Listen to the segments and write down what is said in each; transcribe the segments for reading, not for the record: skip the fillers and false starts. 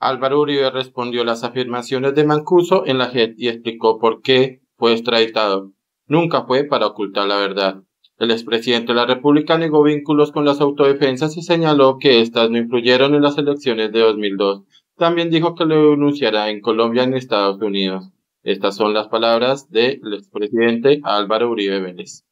Álvaro Uribe respondió las afirmaciones de Mancuso en la JEP y explicó por qué fue extraditado. Nunca fue para ocultar la verdad. El expresidente de la República negó vínculos con las autodefensas y señaló que éstas no influyeron en las elecciones de 2002. También dijo que lo denunciará en Colombia y en Estados Unidos. Estas son las palabras del expresidente Álvaro Uribe Vélez.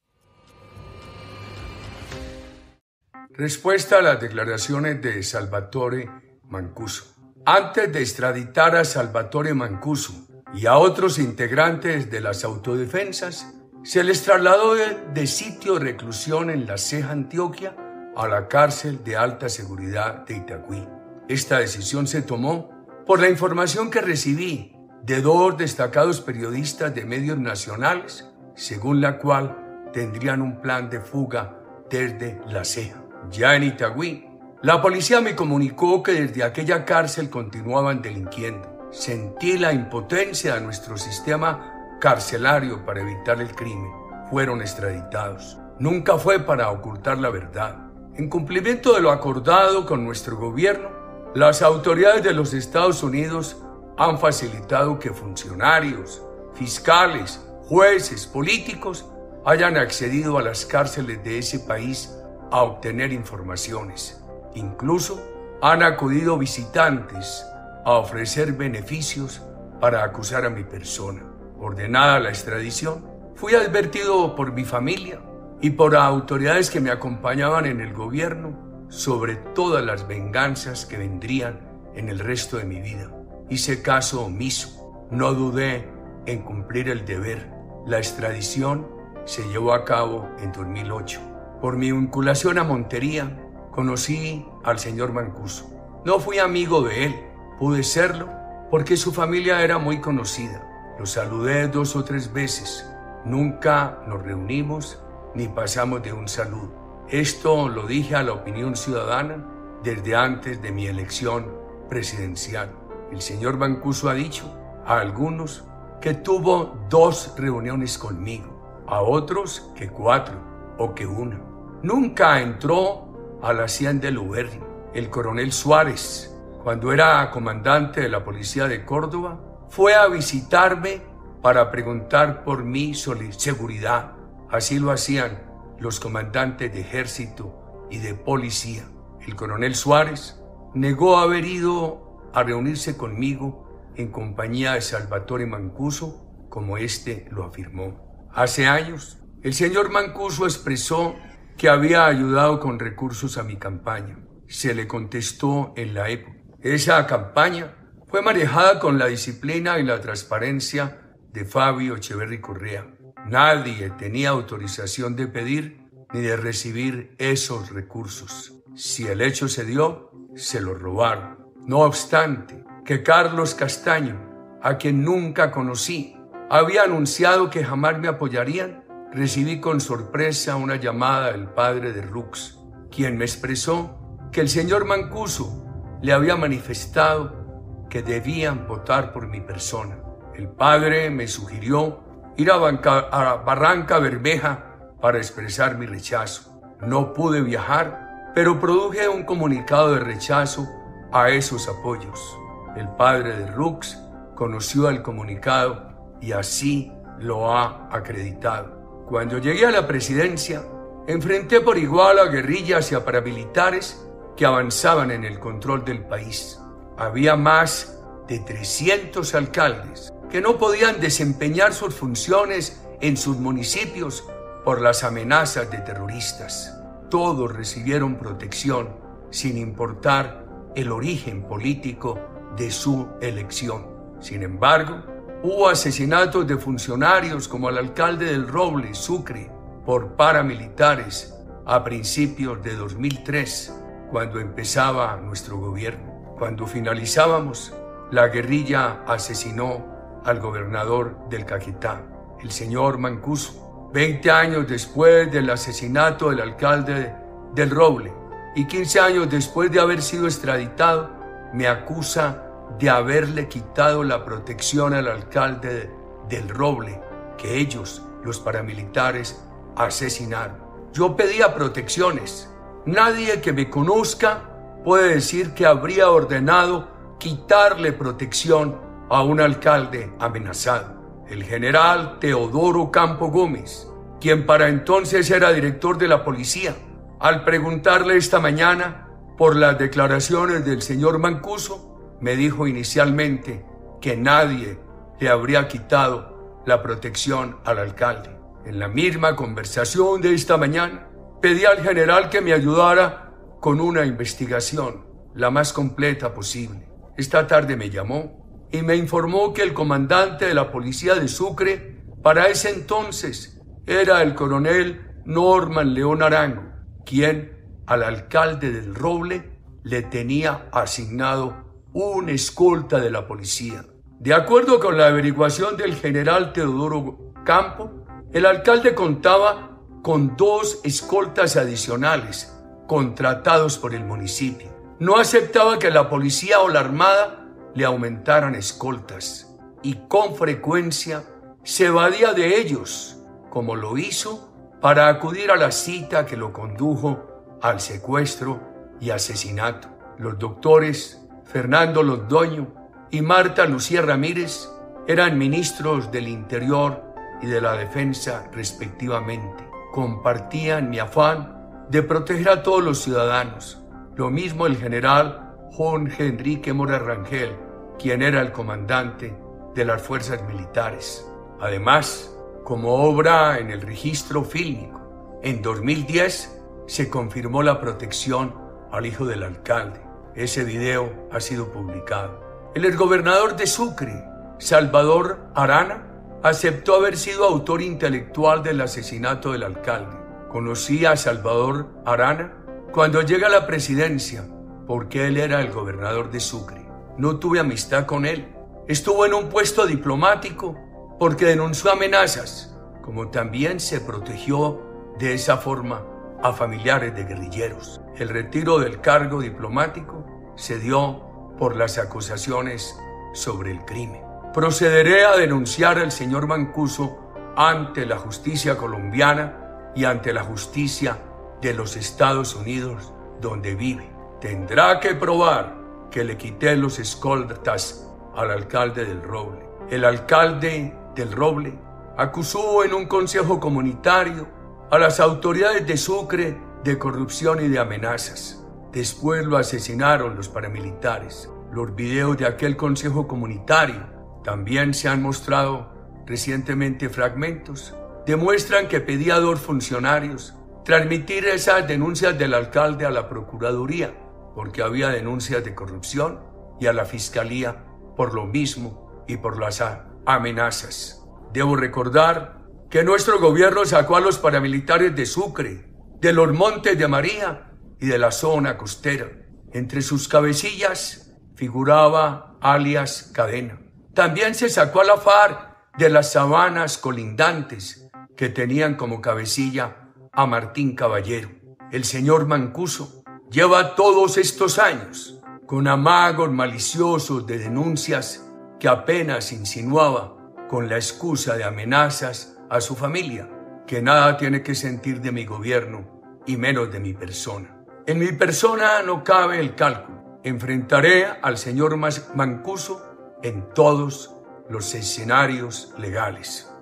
Respuesta a las declaraciones de Salvatore Mancuso. Antes de extraditar a Salvatore Mancuso y a otros integrantes de las autodefensas, se les trasladó de sitio de reclusión en La Ceja, Antioquia, a la cárcel de alta seguridad de Itagüí. Esta decisión se tomó por la información que recibí de dos destacados periodistas de medios nacionales, según la cual tendrían un plan de fuga desde La Ceja. Ya en Itagüí, la policía me comunicó que desde aquella cárcel continuaban delinquiendo. Sentí la impotencia de nuestro sistema carcelario para evitar el crimen. Fueron extraditados. Nunca fue para ocultar la verdad. En cumplimiento de lo acordado con nuestro gobierno, las autoridades de los Estados Unidos han facilitado que funcionarios, fiscales, jueces, políticos hayan accedido a las cárceles de ese país a obtener informaciones. Incluso han acudido visitantes a ofrecer beneficios para acusar a mi persona. Ordenada la extradición, fui advertido por mi familia y por autoridades que me acompañaban en el gobierno sobre todas las venganzas que vendrían en el resto de mi vida. Hice caso omiso, no dudé en cumplir el deber. La extradición se llevó a cabo en 2008. Por mi vinculación a Montería, conocí al señor Mancuso. No fui amigo de él, pude serlo porque su familia era muy conocida. Lo saludé 2 o 3 veces. Nunca nos reunimos ni pasamos de un saludo. Esto lo dije a la opinión ciudadana desde antes de mi elección presidencial. El señor Mancuso ha dicho a algunos que tuvo 2 reuniones conmigo, a otros que 4 o que 1. Nunca entró a la hacienda del Uberri. El coronel Suárez, cuando era comandante de la policía de Córdoba, fue a visitarme para preguntar por mi seguridad. Así lo hacían los comandantes de ejército y de policía. El coronel Suárez negó haber ido a reunirse conmigo en compañía de Salvatore Mancuso, como éste lo afirmó. Hace años, el señor Mancuso expresó que había ayudado con recursos a mi campaña. Se le contestó en la época. Esa campaña fue manejada con la disciplina y la transparencia de Fabio Echeverry Correa. Nadie tenía autorización de pedir ni de recibir esos recursos. Si el hecho se dio, se lo robaron. No obstante, que Carlos Castaño, a quien nunca conocí, había anunciado que jamás me apoyarían, recibí con sorpresa una llamada del padre de Rux, quien me expresó que el señor Mancuso le había manifestado que debían votar por mi persona. El padre me sugirió ir a Barranca Bermeja para expresar mi rechazo. No pude viajar, pero produje un comunicado de rechazo a esos apoyos. El padre de Rux conoció el comunicado y así lo ha acreditado. Cuando llegué a la presidencia, enfrenté por igual a guerrillas y a paramilitares que avanzaban en el control del país. Había más de 300 alcaldes que no podían desempeñar sus funciones en sus municipios por las amenazas de terroristas. Todos recibieron protección sin importar el origen político de su elección. Sin embargo, hubo asesinatos de funcionarios como el alcalde del Roble, Sucre, por paramilitares a principios de 2003, cuando empezaba nuestro gobierno. Cuando finalizábamos, la guerrilla asesinó al gobernador del Caquetá, el señor Mancuso. 20 años después del asesinato del alcalde del Roble y 15 años después de haber sido extraditado, me acusa de haberle quitado la protección al alcalde del Roble, que ellos, los paramilitares, asesinaron. Yo pedía protecciones. Nadie que me conozca puede decir que habría ordenado quitarle protección a un alcalde amenazado, el general Teodoro Campo Gómez, quien para entonces era director de la policía. Al preguntarle esta mañana por las declaraciones del señor Mancuso, me dijo inicialmente que nadie le habría quitado la protección al alcalde. En la misma conversación de esta mañana, pedí al general que me ayudara con una investigación la más completa posible. Esta tarde me llamó y me informó que el comandante de la policía de Sucre para ese entonces era el coronel Norman León Arango, quien al alcalde del Roble le tenía asignado un escolta de la policía. De acuerdo con la averiguación del general Teodoro Campo, el alcalde contaba con 2 escoltas adicionales contratados por el municipio. No aceptaba que la policía o la armada le aumentaran escoltas y con frecuencia se evadía de ellos, como lo hizo para acudir a la cita que lo condujo al secuestro y asesinato. Los doctores Fernando Londoño y Marta Lucía Ramírez eran ministros del Interior y de la Defensa respectivamente. Compartían mi afán de proteger a todos los ciudadanos. Lo mismo el general Jorge Enrique Mora Rangel, quien era el comandante de las fuerzas militares. Además, como obra en el registro fílmico, en 2010 se confirmó la protección al hijo del alcalde. Ese video ha sido publicado. El exgobernador de Sucre, Salvador Arana, aceptó haber sido autor intelectual del asesinato del alcalde. Conocí a Salvador Arana cuando llega a la presidencia, porque él era el gobernador de Sucre. No tuve amistad con él. Estuvo en un puesto diplomático porque denunció amenazas, como también se protegió de esa forma a familiares de guerrilleros. El retiro del cargo diplomático se dio por las acusaciones sobre el crimen. Procederé a denunciar al señor Mancuso ante la justicia colombiana y ante la justicia de los Estados Unidos donde vive. Tendrá que probar que le quité los escoltas al alcalde del Roble. El alcalde del Roble acusó en un consejo comunitario a las autoridades de Sucre de corrupción y de amenazas. Después lo asesinaron los paramilitares. Los videos de aquel consejo comunitario también se han mostrado recientemente. Fragmentos demuestran que pedía a 2 funcionarios transmitir esas denuncias del alcalde a la Procuraduría, porque había denuncias de corrupción, y a la Fiscalía por lo mismo y por las amenazas. Debo recordar que nuestro gobierno sacó a los paramilitares de Sucre, de los Montes de María y de la zona costera. Entre sus cabecillas figuraba alias Cadena. También se sacó a la FARC de las sabanas colindantes, que tenían como cabecilla a Martín Caballero. El señor Mancuso lleva todos estos años con amagos maliciosos de denuncias que apenas insinuaba con la excusa de amenazas a su familia, que nada tiene que sentir de mi gobierno y menos de mi persona. En mi persona no cabe el cálculo. Enfrentaré al señor Mancuso en todos los escenarios legales.